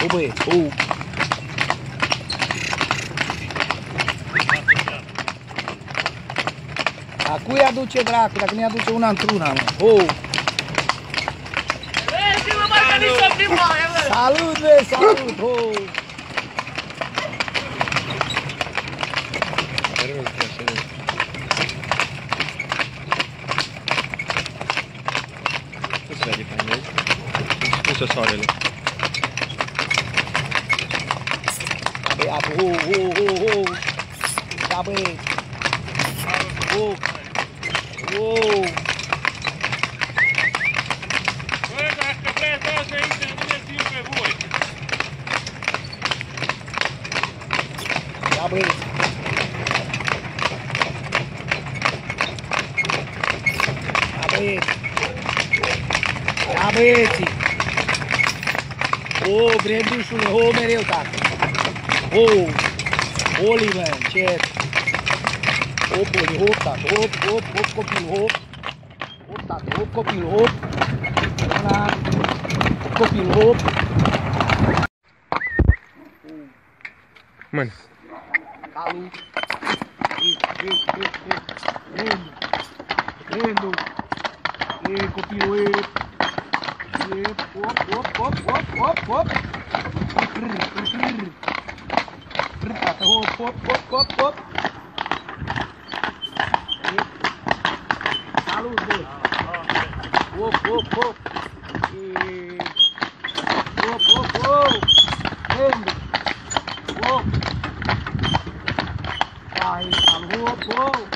Ô băieți, A cui aduce dracu, dacă ne aduce una într-una, mă? Salut, bă, salut, Nu se vede pe mine. Pusă soarele. Băiatul, Da, băieți. Bă, dacă plecați aici, nu ne țin pe voi. Da, băieți. Da, băieți. Da, băieții. Brandușule, mereu, tată. Oliver, încet. Oli, tată, copil, tată, copil, Una, copil, Mano. Salut. Rendo. Copil, Hop. Hop. Salut, băi. Hop. Rendo. Hop. Vai, salut, hop.